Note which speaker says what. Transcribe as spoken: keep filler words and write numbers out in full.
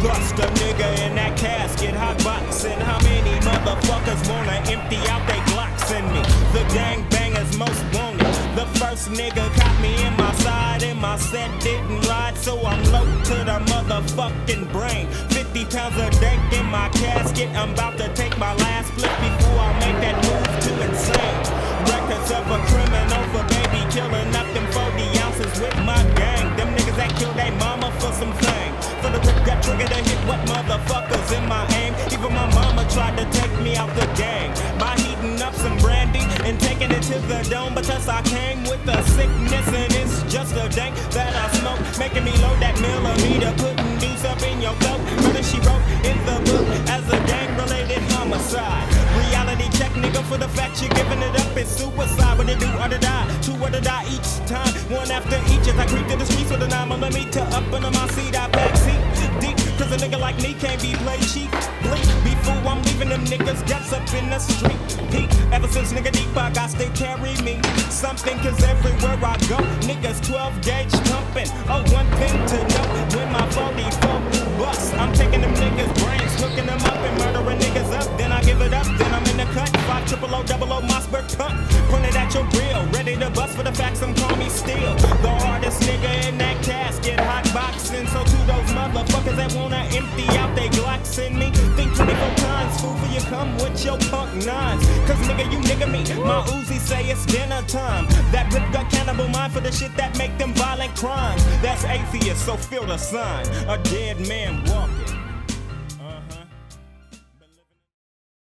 Speaker 1: Bust a nigga in that casket, hot boxing. How many motherfuckers wanna empty out they Glocks in me? The gang bangers most wanted. The first nigga caught me in my side, and my set didn't ride, so I'm low to the motherfucking brain. Fifty pounds of dank in my casket. I'm about to take my last flip before I make that move to insane. Records of a criminal for baby killing up them forty ounces with my gang. Them niggas that killed their mama for some fame. For the rip that trigger to hit what motherfuckers in my aim. Even my mama tried to take me out the gang by heating up some brandy and taking it to the dome, because I came with a sickness and it's just a dank that I smoke, making me load that millimeter, putting deuce up in your throat. Murder she wrote in the book as a gang-related homicide. Reality check, nigga, for the fact you're giving it up is suicide. What to do or to die, two or to die each time, one after each as I creep to the streets with a nine millimeter up under my seat. I back seat deep, cause a nigga like me can't be played cheap. Bleak, before I'm leaving them niggas guts up in the street. Peak, ever since nigga deep, I got to carry me something, cause everywhere I go, niggas twelve gauge pumping. Oh, one thing to know, when my forty-four bust, I'm taking them niggas' brains, hooking them up and murdering niggas up. Then I give it up, then I'm in the cut. Five triple O, double O, Mossberg cunt. Pointed at your grill, ready to bust for the facts, some call me steel. The hardest nigga in that casket, hot boxing. So to those motherfuckers that wanna empty out they Glocks in me, think twenty-four times, fool, for you come with your punk nines. Cause nigga, you nigga me, my Uzi say it's dinner time. That rip got cannibal mind for the shit that make them violent crimes. That's atheist, so feel the sign. A dead man